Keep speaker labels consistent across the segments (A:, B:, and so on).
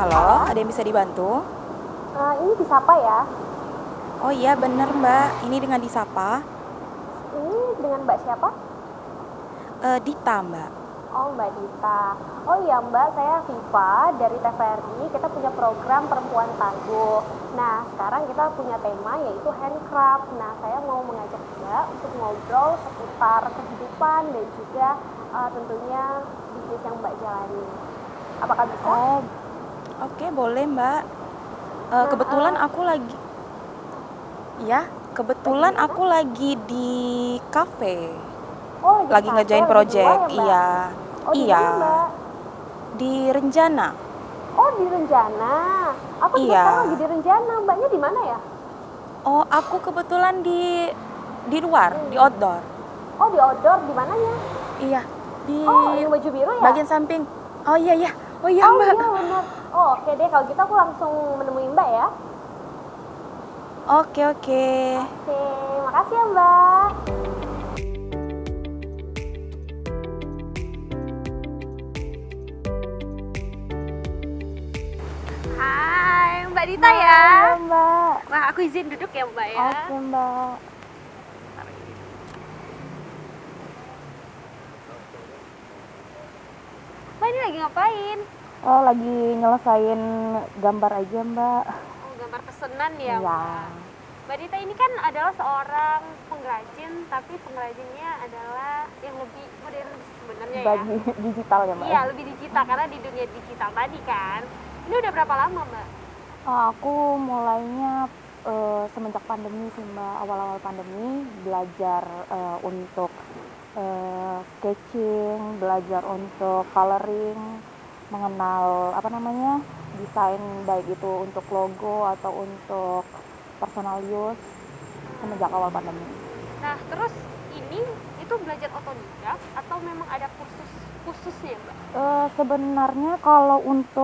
A: Halo, ada yang bisa dibantu?
B: Ini disapa ya?
A: Oh iya bener Mbak, ini dengan disapa.
B: Ini dengan Mbak siapa?
A: Dita Mbak.
B: Oh, Mbak Dita. Oh iya Mbak, saya Viva dari TVRI. Kita punya program Perempuan Tangguh. Nah, sekarang kita punya tema yaitu handcraft. Nah, saya mau mengajak Mbak untuk ngobrol seputar kehidupan dan juga tentunya bisnis yang Mbak jalani. Apakah bisa?
A: Oh, oke boleh Mbak. Kebetulan aku lagi, ya, kebetulan
B: Lagi di
A: aku
B: mana?
A: lagi di cafe,
B: Oh, lagi di
A: lagi
B: kafe,
A: ngerjain
B: lagi di luar
A: project.
B: ya Mbak?
A: Iya,
B: Oh, di
A: iya,
B: mana Mbak?
A: di Renjana.
B: Oh, di Renjana. Aku juga sekarang lagi
A: Iya.
B: di Renjana. Mbaknya di mana ya?
A: Oh, aku kebetulan di luar, di
B: Hmm.
A: outdoor.
B: Oh, di outdoor, di mananya?
A: Iya, di
B: Oh, yang baju biru ya?
A: bagian samping. Oh iya ya, oh iya
B: Oh
A: Mbak.
B: iya, benar. Oh, oke deh, kalau gitu aku langsung menemui Mbak ya.
A: Oke oke.
B: Oke, makasih ya Mbak.
C: Hai, Mbak Dita ya.
B: Halo Mbak.
C: Nah, aku izin duduk ya, Mbak ya.
B: Oke Mbak.
C: Mbak ini lagi ngapain?
B: Oh, lagi nyelesain gambar aja Mbak.
C: Oh, gambar pesanan ya,
B: Iya.
C: Mbak. Mbak Dita ini kan adalah seorang pengrajin, tapi pengrajinnya adalah yang lebih modern sebenarnya ya.
B: Bagi digital ya Mbak.
C: Iya, lebih digital karena di dunia digital tadi kan. Ini udah berapa lama, Mbak?
B: Aku mulainya semenjak pandemi sih Mbak, awal-awal pandemi belajar untuk sketching, belajar untuk coloring, mengenal apa namanya desain baik itu untuk logo atau untuk personal use semenjak awal pandemi.
C: Nah, terus ini itu belajar otodidak atau memang ada kursus khususnya, Mbak?
B: Sebenarnya kalau untuk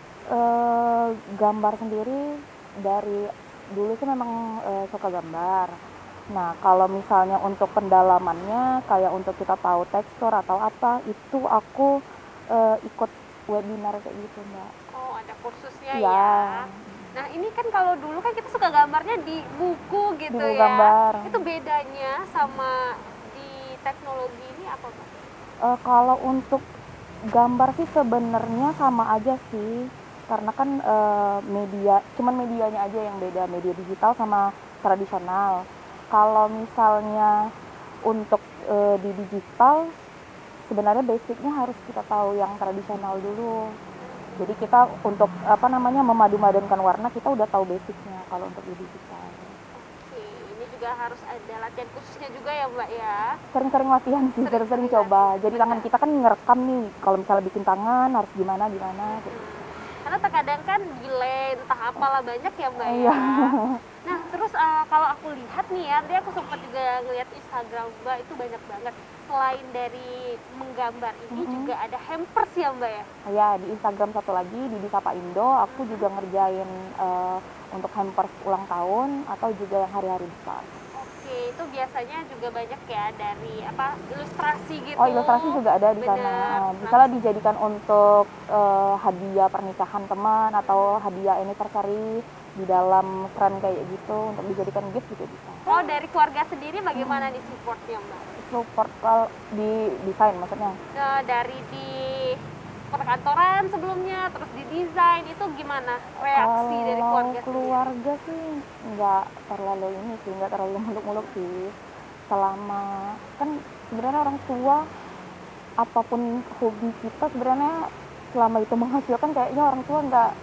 B: gambar sendiri dari dulu sih memang suka gambar. Nah, kalau misalnya untuk pendalamannya kayak untuk kita tahu tekstur atau apa, itu aku ikut webinar kayak gitu, Mbak.
C: Oh, ada kursusnya
B: Iya.
C: ya. Nah, ini kan kalau dulu kan kita suka gambarnya di buku gitu
B: Di buku
C: ya.
B: gambar.
C: Itu bedanya sama di teknologi ini apa, Mbak?
B: Kalau untuk gambar sih sebenarnya sama aja sih, karena kan cuman medianya aja yang beda, media digital sama tradisional. Kalau misalnya untuk di digital, sebenarnya basicnya harus kita tahu yang tradisional dulu. Jadi kita untuk apa namanya memadu-madankan warna kita udah tahu basicnya kalau untuk di digital.
C: Oke, ini juga harus ada latihan khususnya juga ya, Mbak ya.
B: Sering-sering latihan sih, sering-sering
C: Sering-sering
B: coba.
C: latihan,
B: Jadi
C: benar.
B: tangan kita kan ngerekam nih, kalau misalnya bikin tangan harus gimana kayak gitu.
C: Karena terkadang kan delay entah apalah banyak ya, Mbak
B: Iya.
C: ya. Nah, terus kalau aku lihat nih ya, tadi aku sempat juga ngeliat Instagram Mbak itu banyak banget. Selain dari menggambar ini juga ada hampers ya, Mbak ya.
B: Ya, di Instagram satu lagi di Disapa Indo, aku juga ngerjain untuk hampers ulang tahun atau juga yang hari-hari besar.
C: Oke, itu biasanya juga banyak ya dari apa ilustrasi gitu.
B: Oh, ilustrasi juga ada di sana.
C: Bener.
B: Misalnya dijadikan untuk hadiah pernikahan teman atau hadiah anniversary di dalam frame kayak gitu untuk dijadikan gift juga bisa.
C: Oh, dari keluarga sendiri bagaimana nih supportnya, Mbak?
B: Support kalau di desain maksudnya.
C: Dari di perkantoran sebelumnya, terus di desain itu gimana reaksi dari keluarga sendiri?
B: Keluarga sih nggak terlalu ini sih, nggak terlalu muluk-muluk sih. Selama kan sebenarnya orang tua apapun hobi kita sebenarnya selama itu menghasilkan kayaknya orang tua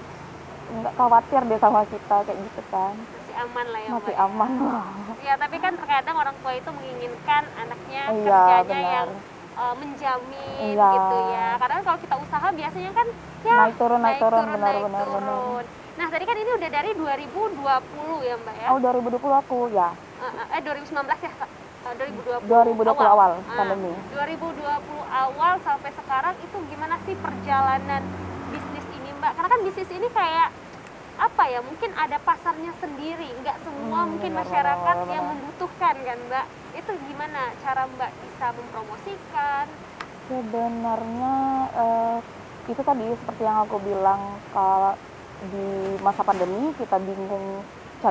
B: nggak khawatir deh sama kita kayak gitu kan.
C: Masih aman lah ya,
B: Masih
C: Mbak ya?
B: aman lah.
C: Ya, tapi kan terkadang orang tua itu menginginkan anaknya
B: Iya,
C: kerjanya
B: benar.
C: yang menjamin
B: Iya.
C: gitu ya. Karena kalau kita usaha biasanya kan ya
B: Naik turun, benar.
C: Nah, tadi kan ini udah dari 2020 ya, Mbak ya?
B: Oh, 2020 aku ya.
C: 2019 ya, Kak? 2020,
B: 2020 awal pandemi.
C: 2020 awal sampai sekarang itu gimana sih perjalanan bisnis ini, Mbak? Karena kan bisnis ini kayak apa ya, mungkin ada pasarnya sendiri, nggak semua mungkin
B: benar,
C: masyarakat
B: benar.
C: yang membutuhkan kan, Mbak. Itu gimana cara Mbak bisa mempromosikan?
B: Sebenarnya itu tadi seperti yang aku bilang, kalau di masa pandemi kita bingung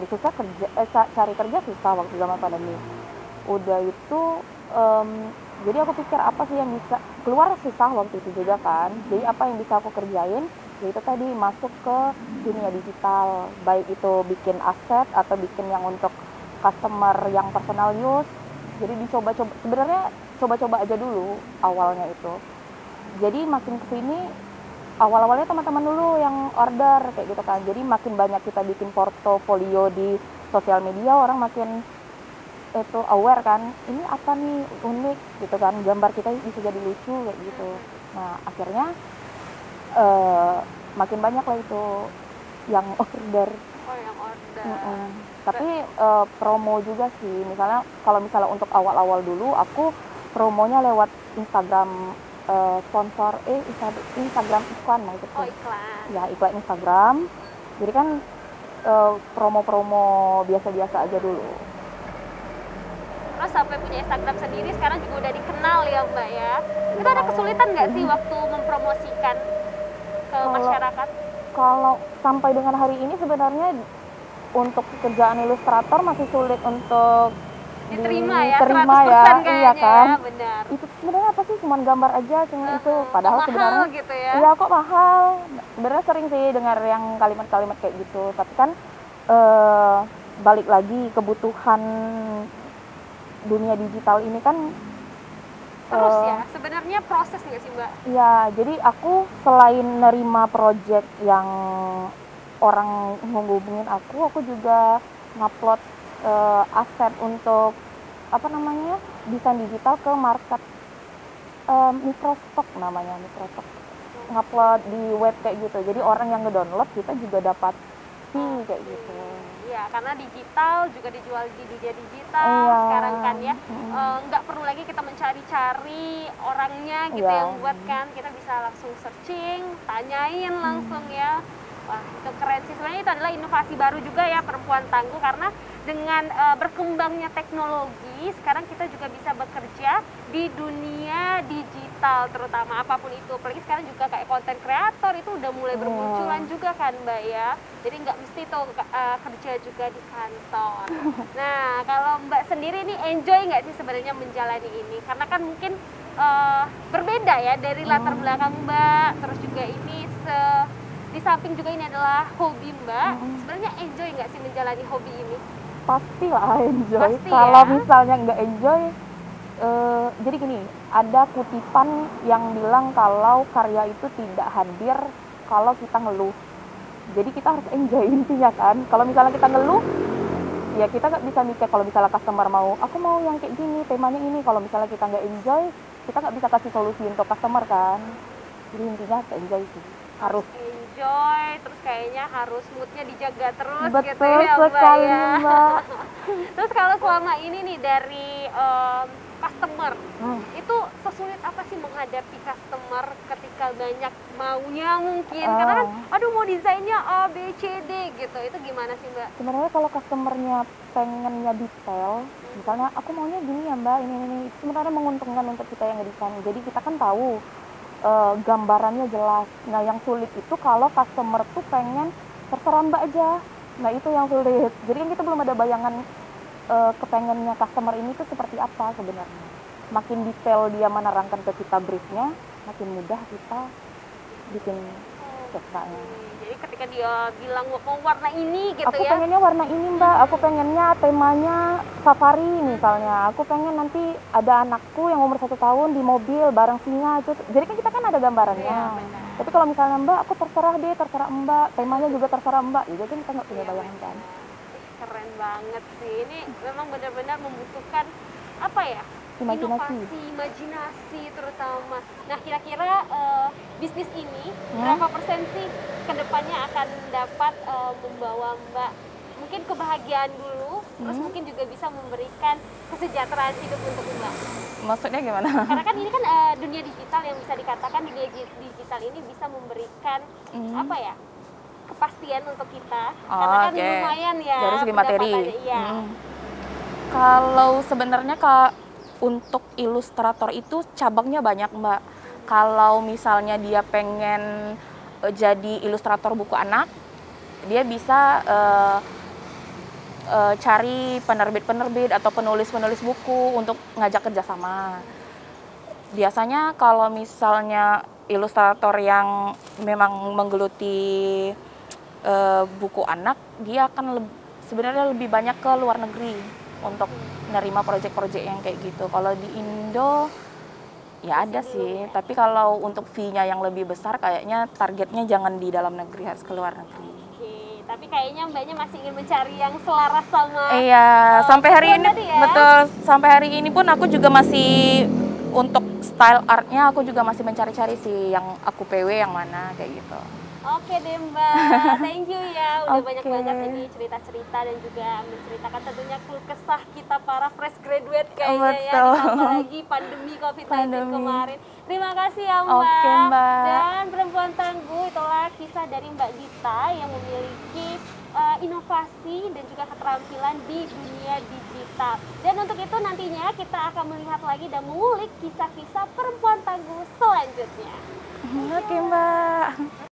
B: cari kerja susah waktu zaman pandemi. Udah itu jadi aku pikir apa sih yang bisa keluar, susah waktu itu juga kan. Jadi apa yang bisa aku kerjain, yaitu tadi masuk ke dunia digital, baik itu bikin aset atau bikin yang untuk customer yang personal use. Jadi dicoba-coba, sebenarnya coba-coba aja dulu awalnya itu. Jadi makin kesini, awal-awalnya teman-teman dulu yang order kayak gitu kan. Jadi makin banyak kita bikin portofolio di sosial media, orang makin itu aware kan, ini apa nih unik gitu kan, gambar kita bisa jadi lucu kayak gitu. Nah akhirnya makin banyak lah itu yang order.
C: Oh, yang order.
B: Tapi promo juga sih, misalnya kalau misalnya untuk awal-awal dulu aku promonya lewat Instagram, sponsor Instagram iklan maksudnya.
C: Oh, iklan.
B: Ya iklan Instagram. Jadi kan promo-promo biasa-biasa aja dulu.
C: Terus sampai punya Instagram sendiri, sekarang juga udah dikenal ya Mbak ya. Itu ada kesulitan nggak sih waktu mempromosikan ke masyarakat?
B: Kalau sampai dengan hari ini sebenarnya untuk pekerjaan ilustrator masih sulit untuk
C: diterima ya,
B: diterima
C: 100%
B: ya,
C: kayaknya
B: iya kan?
C: ya, benar.
B: Itu sebenarnya apa sih, cuma gambar aja cuma itu, padahal
C: mahal
B: sebenarnya
C: gitu ya.
B: iya kok mahal. Sebenarnya sering sih dengar yang kalimat-kalimat kayak gitu, tapi kan balik lagi kebutuhan dunia digital ini kan
C: Terus ya, sebenarnya proses nggak sih Mbak?
B: ya, jadi aku selain nerima project yang orang menghubungin aku juga ngupload aset untuk apa namanya, desain digital ke market, Microstock namanya, Microstock. Ngupload di web kayak gitu, jadi orang yang ngedownload kita juga dapat fee kayak gitu.
C: Iya, karena digital juga dijual di dunia digital
B: Iya.
C: sekarang kan ya. Nggak perlu lagi kita mencari-cari orangnya gitu
B: Iya.
C: yang buat kan, kita bisa langsung searching, tanyain langsung ya. Wah, itu keren sih. Sebenarnya itu adalah inovasi baru juga ya Perempuan Tangguh, karena dengan berkembangnya teknologi, sekarang kita juga bisa bekerja di dunia digital, terutama apapun itu. Apalagi sekarang juga kayak konten kreator itu udah mulai bermunculan juga kan Mbak ya. Jadi nggak mesti tuh kerja juga di kantor. Nah, kalau Mbak sendiri nih enjoy nggak sih sebenarnya menjalani ini? Karena kan mungkin berbeda ya dari latar belakang Mbak, terus juga ini di samping juga ini adalah hobi Mbak. Sebenarnya enjoy nggak sih menjalani hobi ini?
B: Pastilah enjoy.
C: Pasti
B: Kalau
C: ya?
B: misalnya nggak enjoy, jadi gini, ada kutipan yang bilang kalau karya itu tidak hadir kalau kita ngeluh. Jadi kita harus enjoy intinya kan. Kalau misalnya kita ngeluh, ya kita nggak bisa mikir. Kalau misalnya customer mau, aku mau yang kayak gini, temanya ini. Kalau misalnya kita nggak enjoy, kita nggak bisa kasih solusi untuk customer kan. Jadi intinya harus enjoy sih. Harus.
C: Enjoy, terus kayaknya harus moodnya dijaga terus
B: Betul
C: gitu ya Mbak
B: sekali,
C: ya.
B: Mbak.
C: Terus kalau selama ini nih dari customer, itu sesulit apa sih menghadapi customer ketika banyak maunya mungkin? Karena kan, aduh mau desainnya A, B, C, D gitu, itu gimana sih Mbak?
B: Sebenarnya kalau customernya pengennya detail, misalnya aku maunya gini ya Mbak, ini, itu sebenarnya menguntungkan untuk kita yang ngedesain. Jadi kita kan tahu gambarannya jelas. Nah yang sulit itu kalau customer tuh pengen terserah Mbak aja. Nah itu yang sulit. Jadi kan kita belum ada bayangan kepengennya customer ini tuh seperti apa sebenarnya. Makin detail dia menerangkan ke kita briefnya, makin mudah kita bikin sketsanya.
C: Jadi ketika dia bilang mau warna ini gitu
B: Aku
C: ya.
B: pengennya warna ini Mbak, aku pengennya temanya safari misalnya. Aku pengen nanti ada anakku yang umur 1 tahun di mobil bareng singa itu. Jadi kan kita kan ada gambarannya.
C: Iya, benar.
B: Tapi kalau misalnya Mbak, aku terserah deh, terserah Mbak. Temanya juga terserah Mbak. Ya jadi kita nggak punya
C: Iya,
B: bayangan kan.
C: Keren banget sih. Ini memang benar-benar membutuhkan apa ya?
B: Imajinasi.
C: Inovasi, imajinasi terutama. Nah, kira-kira bisnis ini berapa persen sih kedepannya akan dapat membawa Mbak mungkin kebahagiaan dulu, terus mungkin juga bisa memberikan kesejahteraan hidup untuk Mbak.
B: Maksudnya gimana?
C: Karena kan ini kan dunia digital yang bisa dikatakan dunia digital ini bisa memberikan apa ya? Kepastian untuk kita. Karena kan lumayan ya.
B: Dari segi materi.
C: Iya.
B: Kalau sebenarnya untuk ilustrator itu cabangnya banyak Mbak. Kalau misalnya dia pengen jadi ilustrator buku anak, dia bisa cari penerbit-penerbit atau penulis-penulis buku untuk ngajak kerjasama. Biasanya kalau misalnya ilustrator yang memang menggeluti buku anak, dia akan sebenarnya lebih banyak ke luar negeri untuk menerima proyek-proyek yang kayak gitu. Kalau di Indo ya ada sih, tapi kalau untuk fee-nya yang lebih besar kayaknya targetnya jangan di dalam negeri, harus ke luar negeri.
C: Oke, tapi kayaknya mbaknya masih ingin mencari yang selaras sama
B: Iya, sampai hari ini
C: tadi ya?
B: betul. Sampai hari ini pun aku juga masih untuk style artnya aku juga masih mencari-cari sih yang aku PW yang mana kayak gitu.
C: Oke deh Mbak, thank you ya udah banyak
B: Oke.
C: banget ini cerita-cerita dan juga menceritakan tentunya keluh kesah kita para fresh graduate kayaknya ya,
B: Betul.
C: ditambah lagi pandemi COVID-19
B: Pandemi.
C: kemarin. Terima kasih ya Mbak.
B: Oke, Mbak.
C: Dan Perempuan Tangguh itulah kisah dari Mbak Dita yang memiliki inovasi dan juga keterampilan di dunia digital. Dan untuk itu nantinya kita akan melihat lagi dan mengulik kisah-kisah perempuan tangguh selanjutnya.
B: Oke, Mbak.